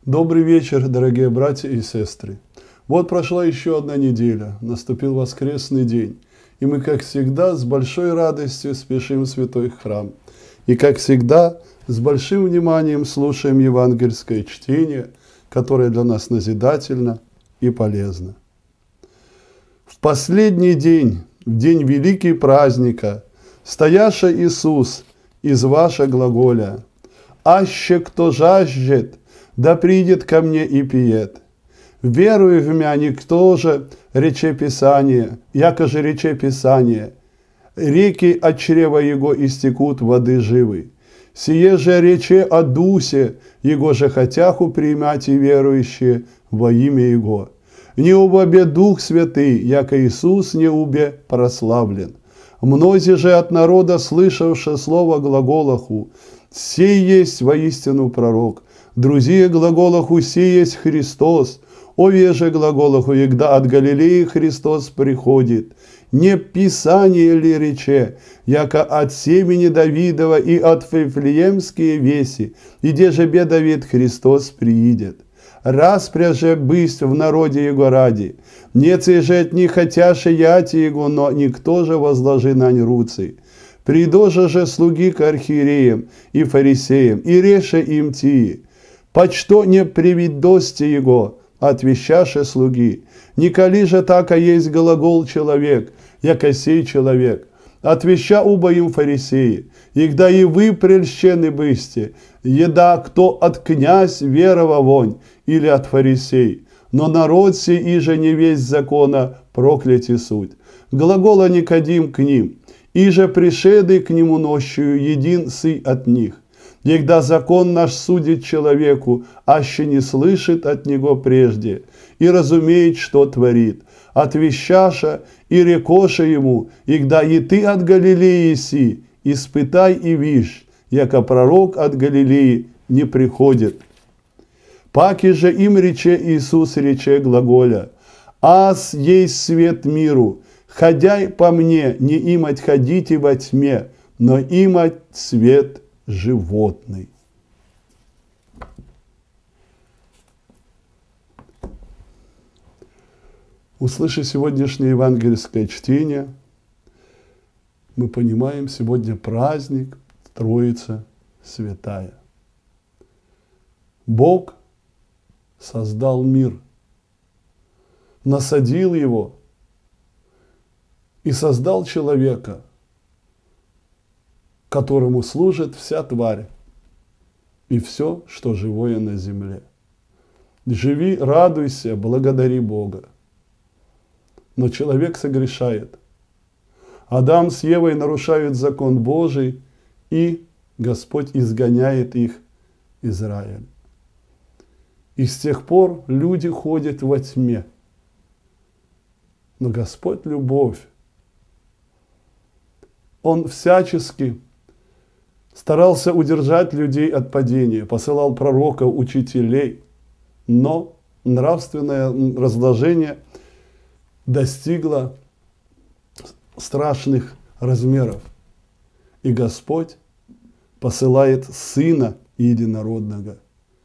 Добрый вечер, дорогие братья и сестры. Вот прошла еще одна неделя, наступил воскресный день, и мы, как всегда, с большой радостью спешим в святой храм. И, как всегда, с большим вниманием слушаем евангельское чтение, которое для нас назидательно и полезно. В последний день, в день великий праздника, стояша Иисус из ваша глаголя, «Аще кто жаждет, да придет ко мне и пиет. Веруй в меня, никто же, рече Писание, яко же рече Писание, реки от чрева его истекут воды живы. Сие же рече о Дусе, его же хотяху примять и верующие во имя Его. Не убе Дух Святый, яко Иисус не убе прославлен. Мнози же от народа, слышавши слово глаголаху, сей есть воистину пророк. Друзья глаголаху, сей есть Христос. Ове же глаголаху, егда от Галилеи Христос приходит. Не Писание ли рече, яко от семени Давидова и от Вифлеемские веси, и где же бе Давид Христос приидет. Распряже бысть в народе его ради, не цежет не хотяше яти его, но никто же возложи нань руцы. Придожа же слуги к архиереям и фарисеям, и реше им тии. Почто не привидости его, отвещаше слуги. Николи же така есть глагол человек, яко сей человек. Отвеща уба им фарисеи, егда и вы прельщены бысте, еда кто от князь верова вонь, или от фарисей. Но народ сей иже не весь закона прокляти суть. Глагола Никодим к ним, иже пришеды к нему нощью един сы от них. Егда закон наш судит человеку, аще не слышит от него прежде, и разумеет, что творит. Отвещаша и рекоша ему, егда и ты от Галилеи си, испытай и вишь, яко пророк от Галилеи не приходит. Паки же им рече Иисус рече глаголя, «Аз есть свет миру, ходяй по мне, не имать ходите во тьме, но имать свет животный». Услышав сегодняшнее евангельское чтение, мы понимаем, сегодня праздник Троица Святая. Бог создал мир, насадил его и создал человека, которому служит вся тварь и все, что живое на земле. Живи, радуйся, благодари Бога. Но человек согрешает. Адам с Евой нарушают закон Божий, и Господь изгоняет их из рая. И с тех пор люди ходят во тьме. Но Господь – любовь. Он всячески старался удержать людей от падения, посылал пророков, учителей, но нравственное разложение достигло страшных размеров. И Господь посылает Сына Единородного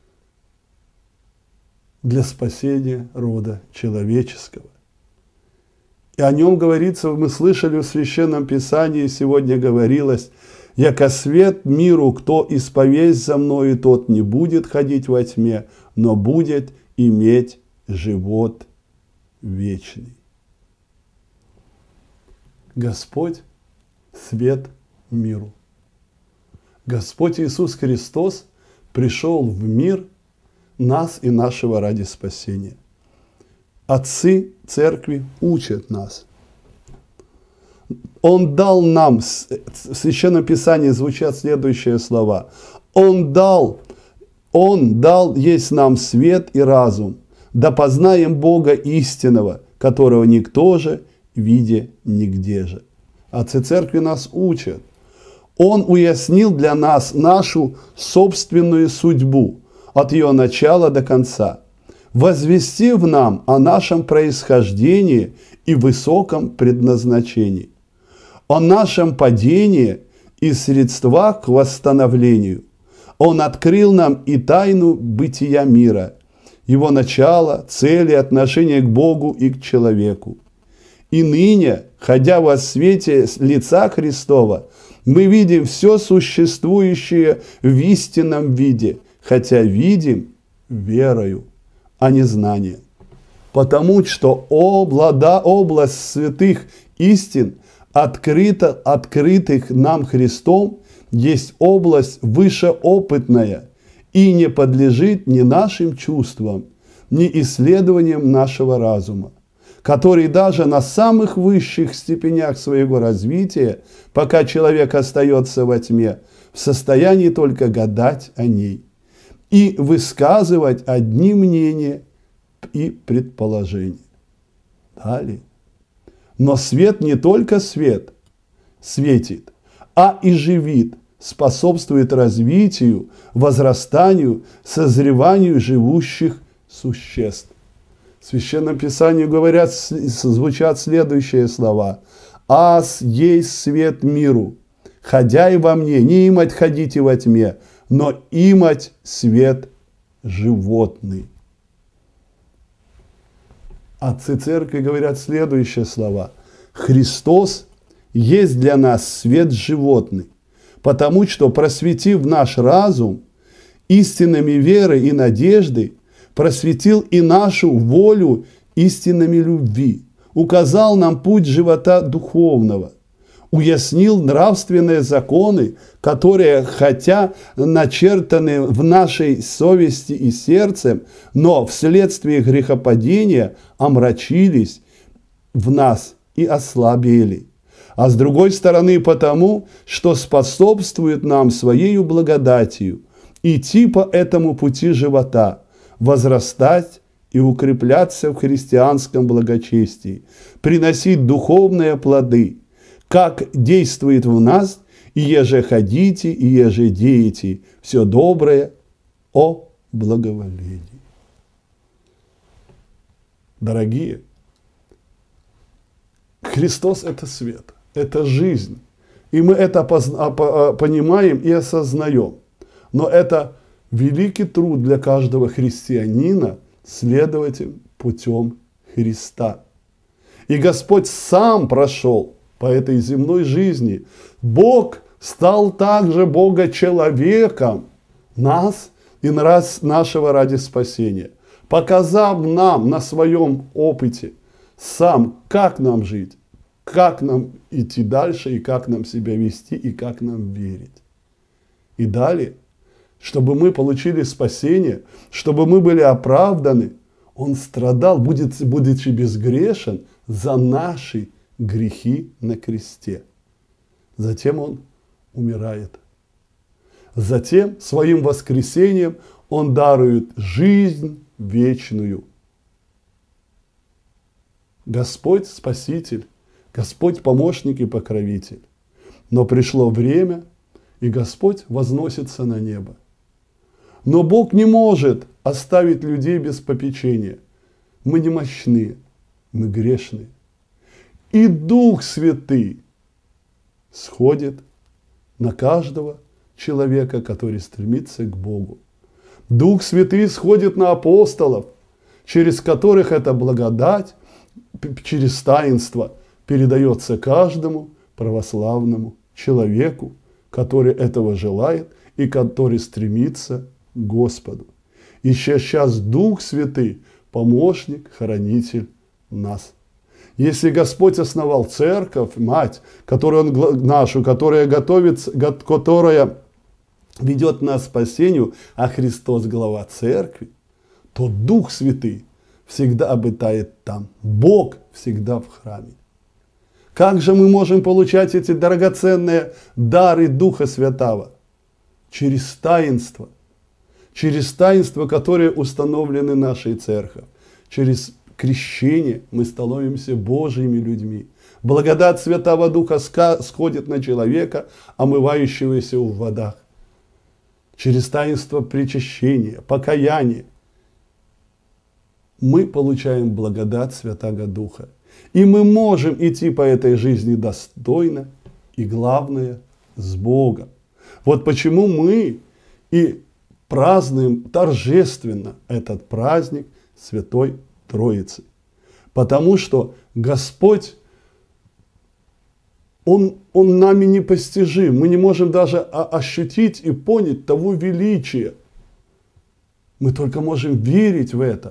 для спасения рода человеческого. И о нем говорится, мы слышали в Священном Писании, сегодня говорилось, «Яко свет миру, кто исповесть за мною, тот не будет ходить во тьме, но будет иметь живот вечный». Господь – свет миру. Господь Иисус Христос пришел в мир нас и нашего ради спасения. Отцы церкви учат нас. Он дал нам, в Священном Писании звучат следующие слова. Он дал есть нам свет и разум, да познаем Бога истинного, которого никто же виде нигде же. Отцы церкви нас учат. Он уяснил для нас нашу собственную судьбу от ее начала до конца, возвестив нам о нашем происхождении и высоком предназначении, о нашем падении и средствах к восстановлению, Он открыл нам и тайну бытия мира, его начало, цели, отношения к Богу и к человеку. И ныне, ходя во свете лица Христова, мы видим все существующее в истинном виде, хотя видим верою, а не знанием. Потому что область святых истин, открытых нам Христом, есть область вышеопытная и не подлежит ни нашим чувствам, ни исследованиям нашего разума, который даже на самых высших степенях своего развития, пока человек остается во тьме, в состоянии только гадать о ней и высказывать одни мнения и предположения. Далее. Но свет не только светит, а и живит, способствует развитию, возрастанию, созреванию живущих существ. В Священном Писании звучат следующие слова. «Аз есть свет миру, ходяй во мне, не имать ходите во тьме, но имать свет животный». Отцы Церкви говорят следующие слова. «Христос есть для нас свет животный, потому что, просветив наш разум истинами веры и надежды, просветил и нашу волю истинами любви, указал нам путь живота духовного, уяснил нравственные законы, которые, хотя начертаны в нашей совести и сердце, но вследствие грехопадения омрачились в нас и ослабели. А с другой стороны потому, что способствует нам своею благодатью идти по этому пути живота, возрастать и укрепляться в христианском благочестии, приносить духовные плоды, как действует в нас, и еже ходите, и еже деете все доброе о благоволении. Дорогие, Христос – это свет, это жизнь. И мы это понимаем и осознаем. Но это великий труд для каждого христианина следовать путем Христа. И Господь сам прошел по этой земной жизни. Бог стал также Бога-человеком нас и нашего ради спасения, показав нам на своем опыте сам, как нам жить, как нам идти дальше, и как нам себя вести, и как нам верить. И далее, чтобы мы получили спасение, чтобы мы были оправданы, Он страдал, будучи безгрешен, за наши грехи на кресте. Затем Он умирает. Затем своим воскресением Он дарует жизнь вечную. Господь Спаситель, Господь Помощник и Покровитель. Но пришло время, и Господь возносится на небо. Но Бог не может оставить людей без попечения. Мы немощные, мы грешные. И Дух Святый сходит на каждого человека, который стремится к Богу. Дух Святый сходит на апостолов, через которых эта благодать, через таинство передается каждому православному человеку, который этого желает и который стремится к Господу. И сейчас Дух Святый, помощник, хранитель нас. Если Господь основал церковь, мать, которую Он нашу, которая готовится, которая ведет нас к спасению, а Христос глава церкви, то Дух Святый всегда обитает там. Бог всегда в храме. Как же мы можем получать эти драгоценные дары Духа Святого? Через таинство. Через таинства, которые установлены нашей церковью. Через крещение мы становимся Божьими людьми. Благодать Святого Духа сходит на человека, омывающегося в водах. Через таинство причащения, покаяния мы получаем благодать Святого Духа. И мы можем идти по этой жизни достойно и, главное, с Богом. Вот почему мы и празднуем торжественно этот праздник Святой Троицы. Потому что Господь, Он нами непостижим. Мы не можем даже ощутить и понять того величия. Мы только можем верить в это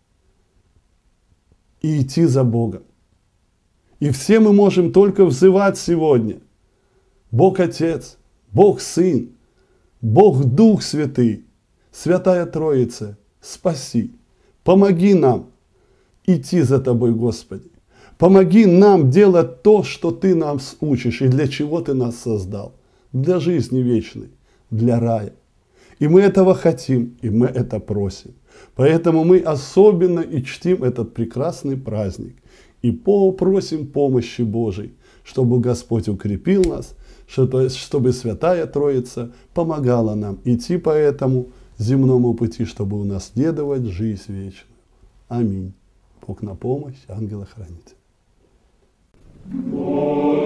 и идти за Богом. И все мы можем только взывать сегодня: Бог Отец, Бог Сын, Бог Дух Святый, Святая Троица, спаси, помоги нам идти за Тобой, Господи. Помоги нам делать то, что Ты нам учишь и для чего Ты нас создал. Для жизни вечной, для рая. И мы этого хотим, и мы это просим. Поэтому мы особенно и чтим этот прекрасный праздник. И просим помощи Божией, чтобы Господь укрепил нас, чтобы Святая Троица помогала нам идти по этому земному пути, чтобы унаследовать жизнь вечную. Аминь. Бог на помощь, ангела-хранитель.